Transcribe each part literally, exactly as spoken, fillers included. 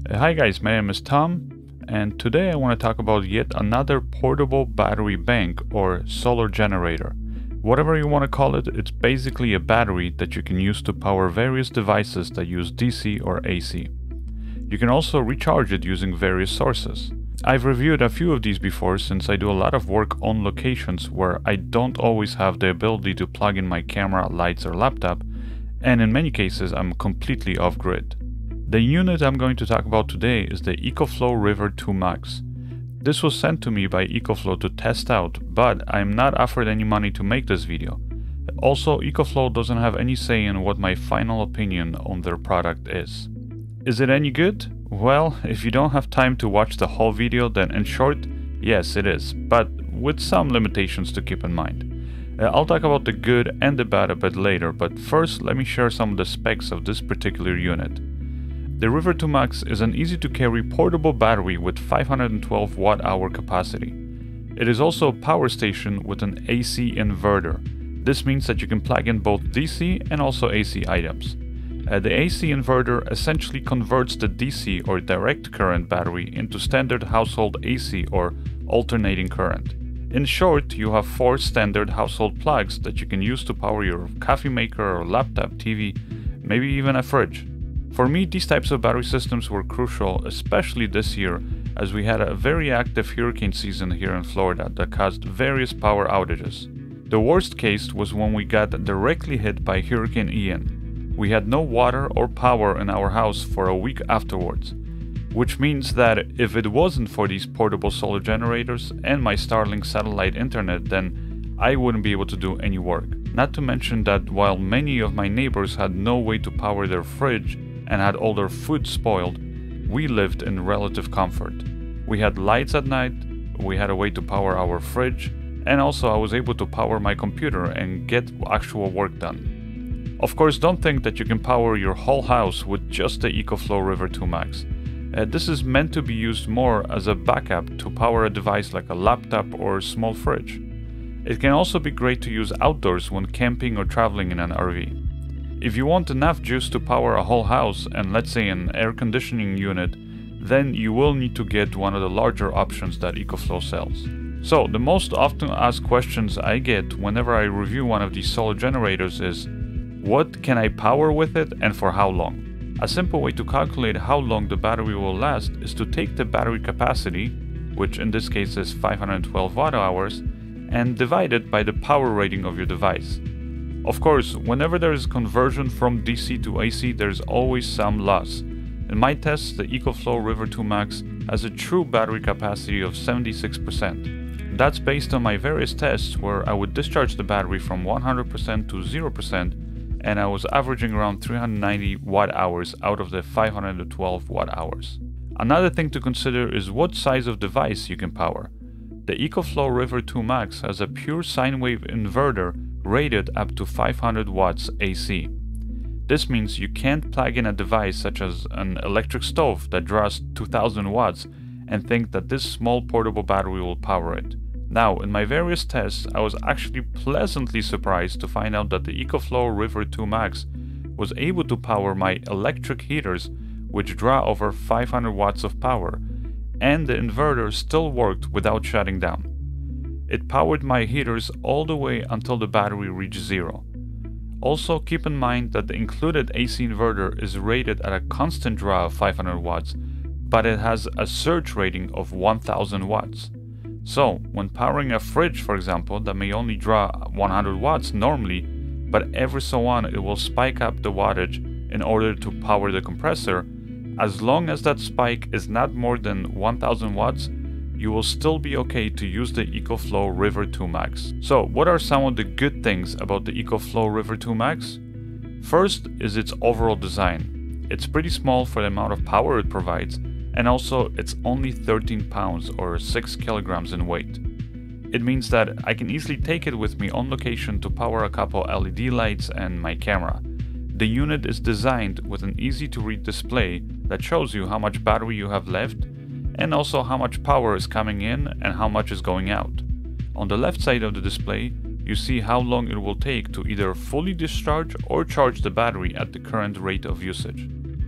Uh, Hi guys, my name is Tom, and today I want to talk about yet another portable battery bank or solar generator. Whatever you want to call it, it's basically a battery that you can use to power various devices that use D C or A C. You can also recharge it using various sources. I've reviewed a few of these before since I do a lot of work on locations where I don't always have the ability to plug in my camera, lights or laptop, and in many cases I'm completely off-grid. The unit I'm going to talk about today is the EcoFlow RIVER two Max. This was sent to me by EcoFlow to test out, but I'm not offered any money to make this video. Also, EcoFlow doesn't have any say in what my final opinion on their product is. Is it any good? Well, if you don't have time to watch the whole video, then in short, yes it is, but with some limitations to keep in mind. Uh, I'll talk about the good and the bad a bit later, but first let me share some of the specs of this particular unit. The RIVER two Max is an easy-to-carry portable battery with five hundred twelve watt hour capacity. It is also a power station with an A C inverter. This means that you can plug in both D C and also A C items. Uh, the A C inverter essentially converts the D C or direct current battery into standard household A C or alternating current. In short, you have four standard household plugs that you can use to power your coffee maker or laptop, T V, maybe even a fridge. For me, these types of battery systems were crucial, especially this year, as we had a very active hurricane season here in Florida that caused various power outages. The worst case was when we got directly hit by Hurricane Ian. We had no water or power in our house for a week afterwards, which means that if it wasn't for these portable solar generators and my Starlink satellite internet, then I wouldn't be able to do any work. Not to mention that while many of my neighbors had no way to power their fridge and had all their food spoiled, we lived in relative comfort. We had lights at night, we had a way to power our fridge, and also I was able to power my computer and get actual work done. Of course, don't think that you can power your whole house with just the EcoFlow RIVER two Max. Uh, this is meant to be used more as a backup to power a device like a laptop or a small fridge. It can also be great to use outdoors when camping or traveling in an R V. If you want enough juice to power a whole house and let's say an air conditioning unit, then you will need to get one of the larger options that EcoFlow sells. So, the most often asked questions I get whenever I review one of these solar generators is, what can I power with it and for how long? A simple way to calculate how long the battery will last is to take the battery capacity, which in this case is five hundred twelve watt hours, and divide it by the power rating of your device. Of course, whenever there is conversion from D C to A C, there is always some loss. In my tests, the EcoFlow RIVER two Max has a true battery capacity of seventy-six percent. That's based on my various tests where I would discharge the battery from one hundred percent to zero percent, and I was averaging around three hundred ninety watt hours out of the five hundred twelve watt hours. Another thing to consider is what size of device you can power. The EcoFlow RIVER two Max has a pure sine wave inverter rated up to five hundred watts A C. This means you can't plug in a device such as an electric stove that draws two thousand watts and think that this small portable battery will power it. Now, in my various tests, I was actually pleasantly surprised to find out that the EcoFlow RIVER two Max was able to power my electric heaters, which draw over five hundred watts of power, and the inverter still worked without shutting down. It powered my heaters all the way until the battery reached zero. Also, keep in mind that the included A C inverter is rated at a constant draw of five hundred watts, but it has a surge rating of one thousand watts. So, when powering a fridge, for example, that may only draw one hundred watts normally, but every so on it will spike up the wattage in order to power the compressor, as long as that spike is not more than one thousand watts, you will still be okay to use the EcoFlow RIVER two Max. So, what are some of the good things about the EcoFlow RIVER two Max? First is its overall design. It's pretty small for the amount of power it provides, and also it's only thirteen pounds or six kilograms in weight. It means that I can easily take it with me on location to power a couple L E D lights and my camera. The unit is designed with an easy to read display that shows you how much battery you have left and also how much power is coming in and how much is going out. On the left side of the display, you see how long it will take to either fully discharge or charge the battery at the current rate of usage.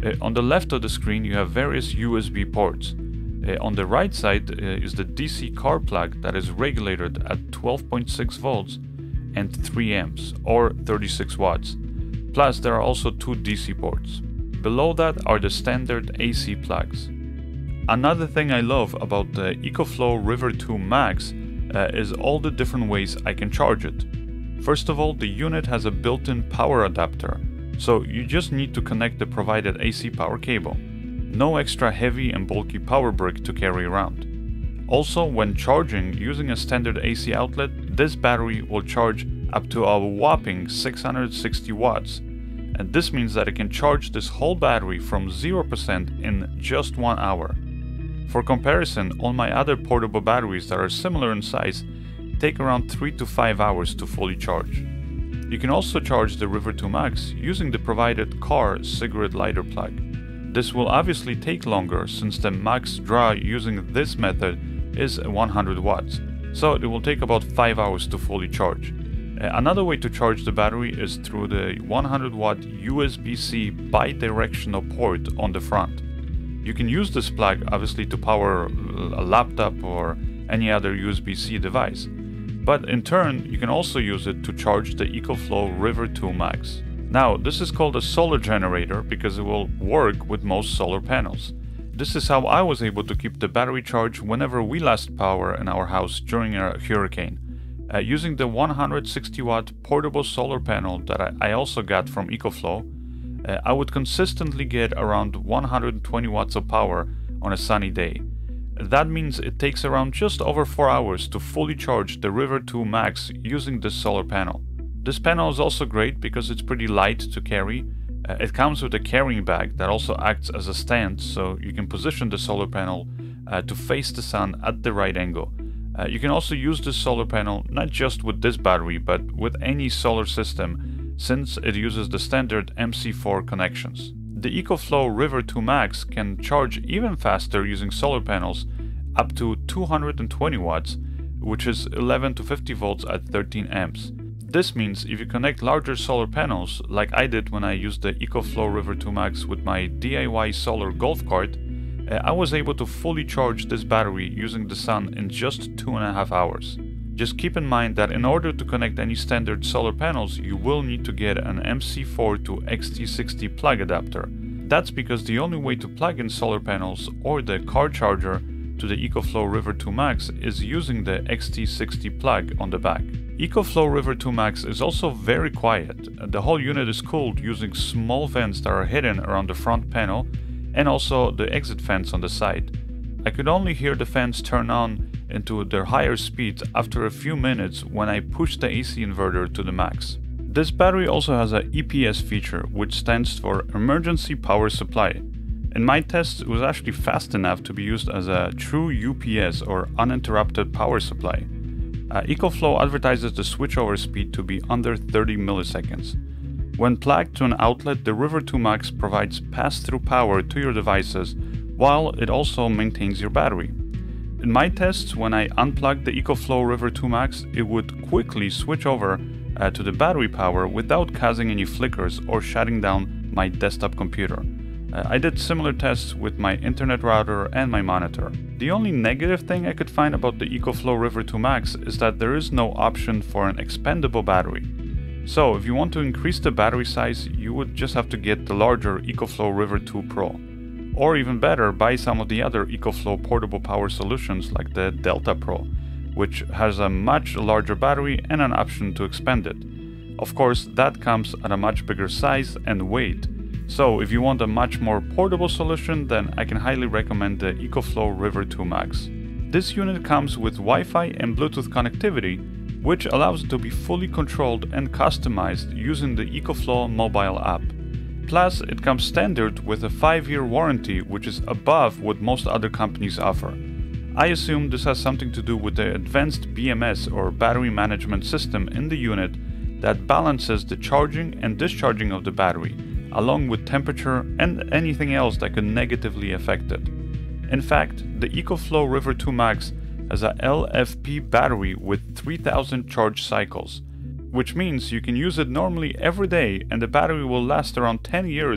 Uh, on the left of the screen you have various U S B ports. Uh, on the right side uh, is the D C car plug that is regulated at twelve point six volts and three amps or thirty-six watts. Plus there are also two D C ports. Below that are the standard A C plugs. Another thing I love about the EcoFlow River two Max uh, is all the different ways I can charge it. First of all, the unit has a built-in power adapter, so you just need to connect the provided A C power cable. No extra heavy and bulky power brick to carry around. Also, when charging using a standard A C outlet, this battery will charge up to a whopping six hundred sixty watts. And this means that it can charge this whole battery from zero percent in just one hour. For comparison, all my other portable batteries that are similar in size take around three to five hours to fully charge. You can also charge the River two Max using the provided car cigarette lighter plug. This will obviously take longer since the max draw using this method is one hundred watts, so it will take about five hours to fully charge. Another way to charge the battery is through the one hundred watt U S B C bi-directional port on the front. You can use this plug obviously to power a laptop or any other U S B C device, but in turn you can also use it to charge the EcoFlow River two Max. Now, this is called a solar generator because it will work with most solar panels. This is how I was able to keep the battery charged whenever we lost power in our house during a hurricane. Uh, using the one hundred sixty watt portable solar panel that I, I also got from EcoFlow, uh, I would consistently get around one hundred twenty watts of power on a sunny day. That means it takes around just over four hours to fully charge the River two Max using this solar panel. This panel is also great because it's pretty light to carry. Uh, it comes with a carrying bag that also acts as a stand, so you can position the solar panel uh, to face the sun at the right angle. Uh, you can also use this solar panel not just with this battery, but with any solar system, since it uses the standard M C four connections. The EcoFlow River two Max can charge even faster using solar panels up to two hundred twenty watts, which is eleven to fifty volts at thirteen amps. This means if you connect larger solar panels, like I did when I used the EcoFlow River two Max with my D I Y solar golf cart, uh, I was able to fully charge this battery using the sun in just two and a half hours. Just keep in mind that in order to connect any standard solar panels, you will need to get an M C four to X T sixty plug adapter. That's because the only way to plug in solar panels or the car charger to the EcoFlow River two Max is using the X T sixty plug on the back. EcoFlow River two Max is also very quiet. The whole unit is cooled using small vents that are hidden around the front panel and also the exit fans on the side. I could only hear the fans turn on into their higher speeds after a few minutes when I pushed the A C inverter to the max. This battery also has a E P S feature, which stands for Emergency Power Supply. In my tests, it was actually fast enough to be used as a true U P S or uninterrupted power supply. Uh, EcoFlow advertises the switchover speed to be under thirty milliseconds. When plugged to an outlet, the River two Max provides pass-through power to your devices while it also maintains your battery. In my tests, when I unplugged the EcoFlow River two Max, it would quickly switch over uh, to the battery power without causing any flickers or shutting down my desktop computer. Uh, I did similar tests with my internet router and my monitor. The only negative thing I could find about the EcoFlow River two Max is that there is no option for an expandable battery. So if you want to increase the battery size, you would just have to get the larger EcoFlow River two Pro. Or even better, buy some of the other EcoFlow portable power solutions like the Delta Pro, which has a much larger battery and an option to expand it. Of course, that comes at a much bigger size and weight. So if you want a much more portable solution, then I can highly recommend the EcoFlow River two Max. This unit comes with Wi-Fi and Bluetooth connectivity, which allows it to be fully controlled and customized using the EcoFlow mobile app. Plus, it comes standard with a five year warranty, which is above what most other companies offer. I assume this has something to do with the advanced B M S or battery management system in the unit that balances the charging and discharging of the battery, along with temperature and anything else that could negatively affect it. In fact, the EcoFlow River two Max has a L F P battery with three thousand charge cycles, which means you can use it normally every day and the battery will last around ten years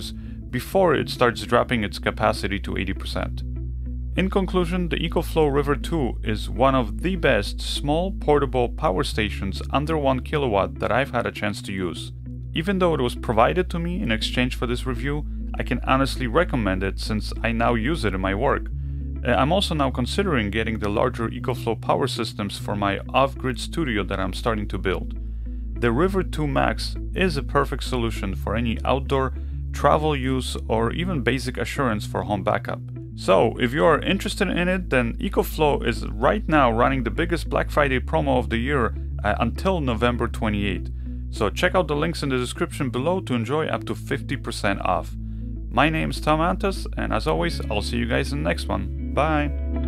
before it starts dropping its capacity to eighty percent. In conclusion, the EcoFlow RIVER two is one of the best small portable power stations under one kilowatt that I've had a chance to use. Even though it was provided to me in exchange for this review, I can honestly recommend it since I now use it in my work. I'm also now considering getting the larger EcoFlow power systems for my off-grid studio that I'm starting to build. The RIVER two Max is a perfect solution for any outdoor, travel use, or even basic assurance for home backup. So, if you are interested in it, then EcoFlow is right now running the biggest Black Friday promo of the year uh, until November twenty-eighth. So check out the links in the description below to enjoy up to fifty percent off. My name is Tom Antos, and as always, I'll see you guys in the next one. Bye!